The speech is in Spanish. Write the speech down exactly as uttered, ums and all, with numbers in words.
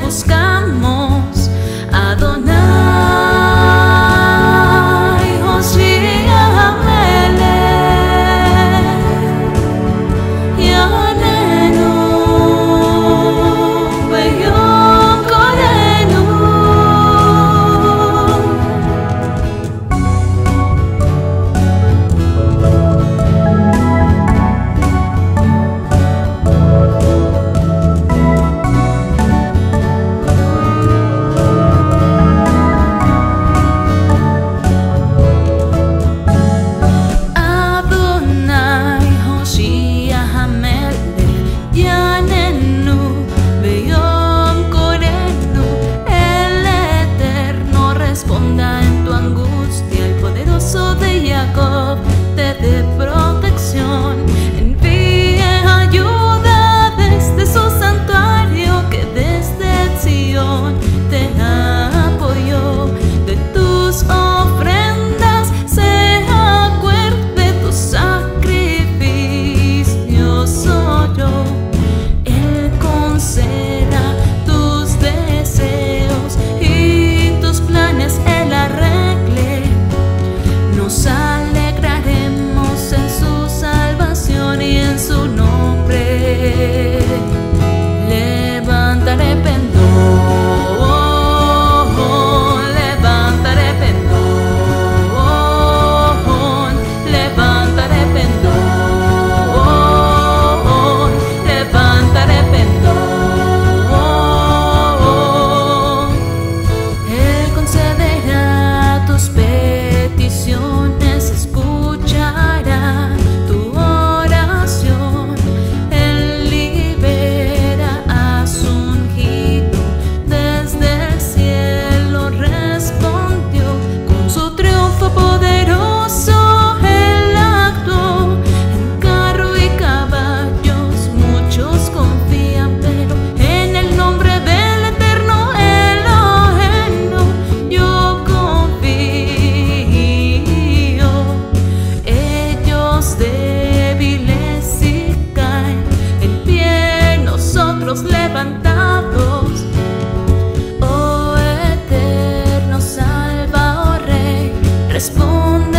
buscamos. Adonai, Hoshea Hamelech, Yanenu Beyom Korenu. Te dé protección, envíe ayuda desde su santuario, que desde Sion te apoyó. De tus ofrendas se acuerde, tus sacrificios oyó. Él conceda tus deseos y tus planes Él arregle. Nos alegraremos en su salvación y en su nombre. Levantaré pendón, levantaré pendón, levantaré pendón, levantaré pendón. Él concederá tus peticiones, escuchará tu oración. Él libera a su ungido, desde el cielo respondió. Con su triunfo poderoso Él actuó. En carro y caballos muchos confían, pero en el nombre del Eterno Eloheno yo confío. Ellos débiles y caen, en pie nosotros levantados. Oh eterno Salvador Rey, responde.